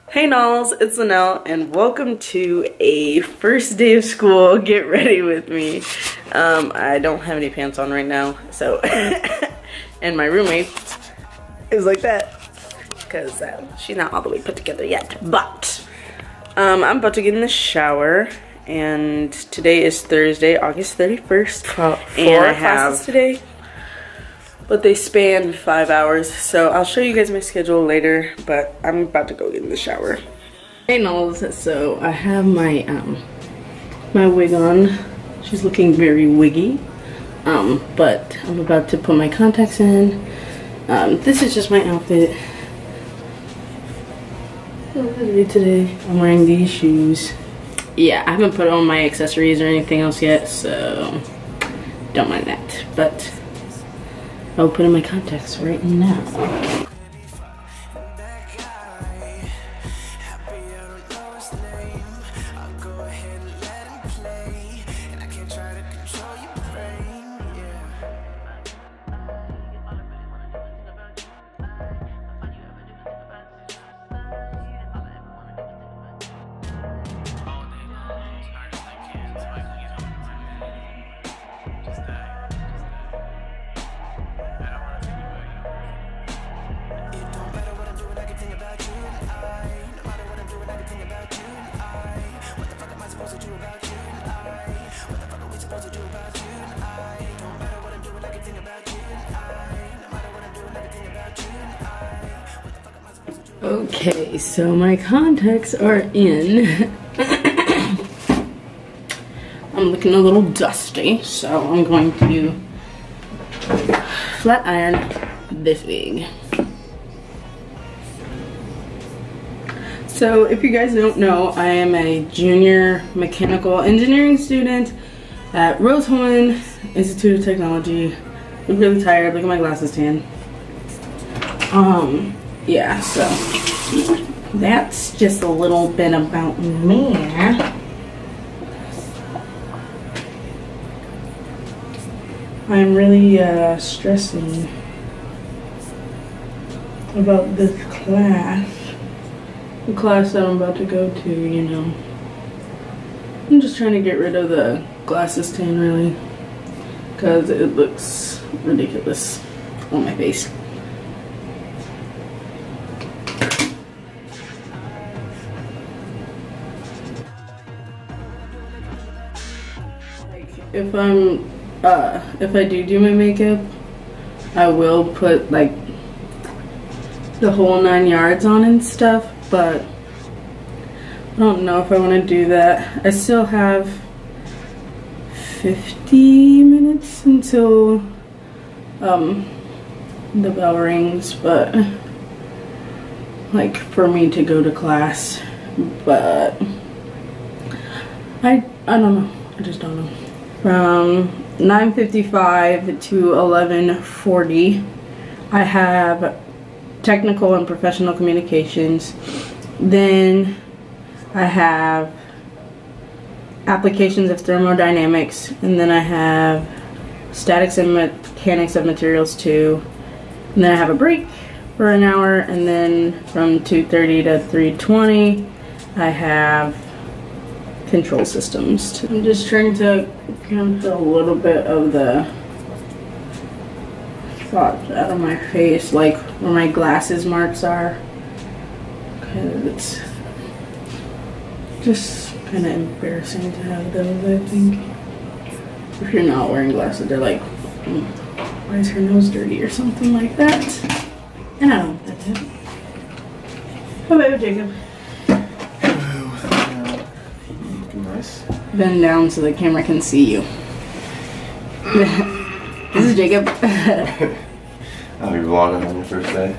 Hey Nolls, it's Linnell and welcome to a first day of school. Get ready with me. I don't have any pants on right now, so and my roommate is like that because she's not all the way put together yet. But I'm about to get in the shower, and today is Thursday, August 31st. Four classes today, but they span 5 hours, so I'll show you guys my schedule later, but I'm about to go get in the shower. Hey Nolls, so I have my my wig on. She's looking very wiggy, but I'm about to put my contacts in. This is just my outfit. Today I'm wearing these shoes. Yeah, I haven't put on my accessories or anything else yet, so don't mind that, but I'll put in my contacts right now. Okay, so my contacts are in. I'm looking a little dusty, so I'm going to flat iron this wig. So if you guys don't know, I am a junior mechanical engineering student at Rose-hulman Institute of Technology. I'm really tired. Look at my glasses tan. Yeah, so that's just a little bit about me. I'm really stressing about this class. The class that I'm about to go to, you know. I'm just trying to get rid of the glasses tan, really, because it looks ridiculous on my face. If I do my makeup, I will put like the whole 9 yards on and stuff, but I don't know if I want to do that. I still have 50 minutes until the bell rings, but like for me to go to class, but I don't know. I just don't know. From 9:55 to 11:40, I have technical and professional communications. Then I have applications of thermodynamics, and then I have statics and mechanics of materials 2. And then I have a break for an hour, and then from 2:30 to 3:20, I have control systems. I'm just trying to count a little bit of the thoughts out of my face, like where my glasses marks are, because it's just kind of embarrassing to have those, I think. If you're not wearing glasses, they're like, why is her nose dirty or something like that. And I don't want that to happen. Hello, Jacob. Nice. Bend down so the camera can see you. This is Jacob. Are you vlogging on your first day?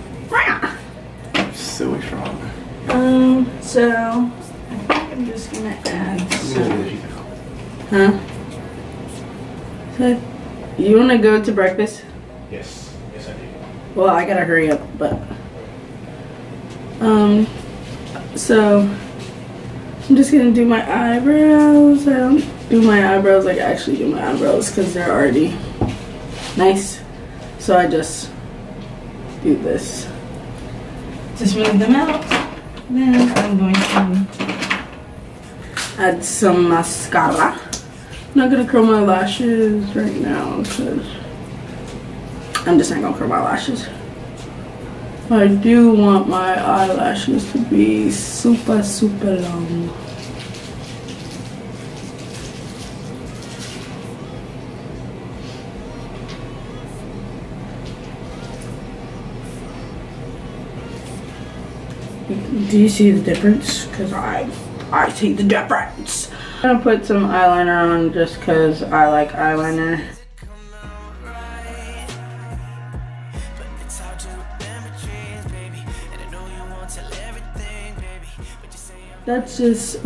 Silly frog. So I'm just gonna add some. Huh? So, you wanna go to breakfast? Yes. Yes, I do. Well, I gotta hurry up, but so I'm just gonna do my eyebrows. I don't do my eyebrows like I actually do my eyebrows because they're already nice. So I just do this to smooth them out. Then I'm going to add some mascara. I'm not gonna curl my lashes right now because I'm just not gonna curl my lashes. I do want my eyelashes to be super, super long. Do you see the difference? Because I see the difference. I'm gonna put some eyeliner on just because I like eyeliner. That's just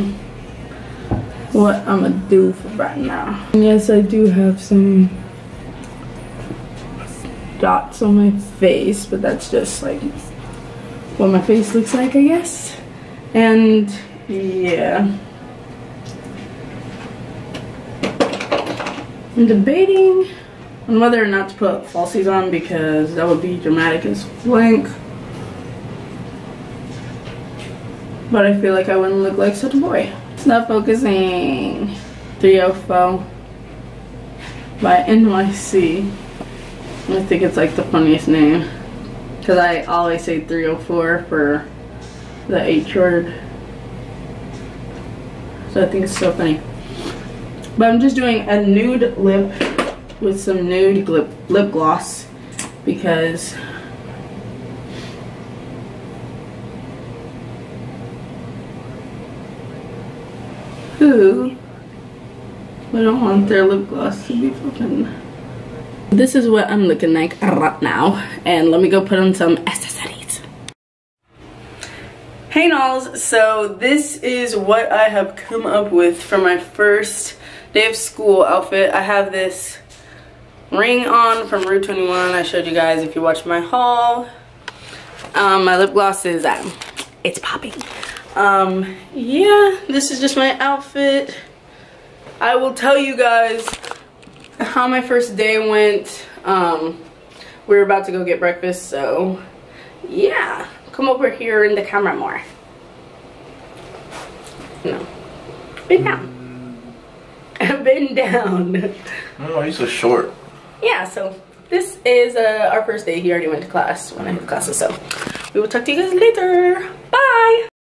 what I'm gonna do for right now. And yes, I do have some dots on my face, but that's just like what my face looks like, I guess. And yeah, I'm debating on whether or not to put falsies on because that would be dramatic as blank. But I feel like I wouldn't look like such a boy. It's not focusing. 304 by NYC. I think it's like the funniest name. Because I always say 304 for the H word. So I think it's so funny. But I'm just doing a nude lip with some nude lip gloss. Because who would don't want their lip gloss to be fucking... This is what I'm looking like right now, and let me go put on some accessories. Hey nolls, so this is what I have come up with for my first day of school outfit. I have this ring on from Route 21. I showed you guys if you watched my haul. My lip gloss is it's popping. Yeah, this is just my outfit. I will tell you guys how my first day went. We were about to go get breakfast, so yeah, come over here in the camera more. No, bend down. Bend down. Oh, you're so short. Yeah, so this is our first day. He already went to class when I had classes, so we will talk to you guys later. Bye.